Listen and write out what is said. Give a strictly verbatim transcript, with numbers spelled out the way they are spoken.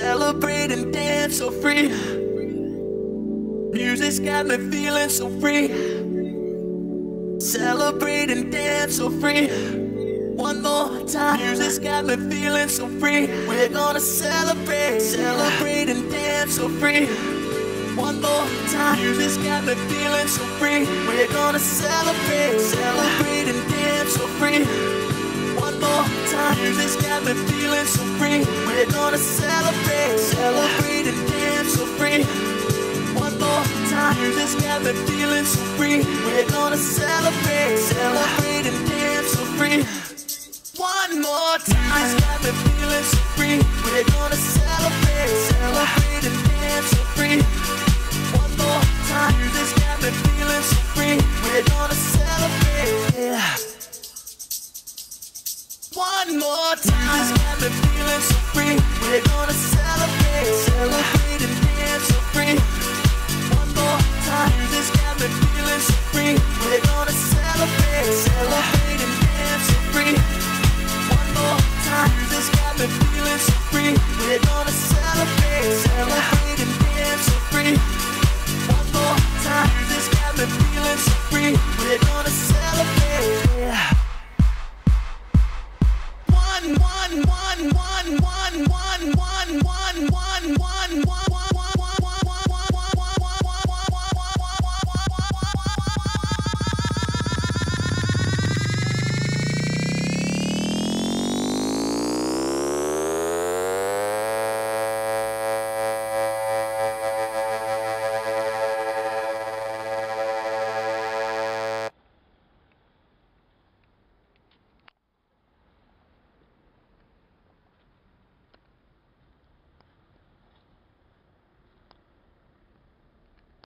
Celebrate and dance so free. Music's got me feeling so free. Celebrate and dance so free. One more time. Music's got me feeling so free. We're gonna celebrate, celebrate and dance so free. One more time. Music's got me feeling so free. We're gonna celebrate, celebrate and dance so free. One more time. Music's got me feeling so free. We're gonna celebrate, celebrate and dance so free. One more time. Music's got me feeling so free. We're gonna celebrate, celebrate and dance so free. One more time. Music's got me feeling so free. We're gonna